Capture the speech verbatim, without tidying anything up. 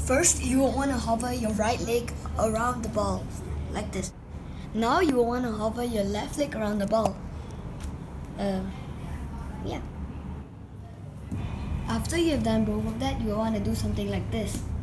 First, you will want to hover your right leg around the ball, like this. Now you will want to hover your left leg around the ball. Uh, yeah. After you have done both of that, you will want to do something like this.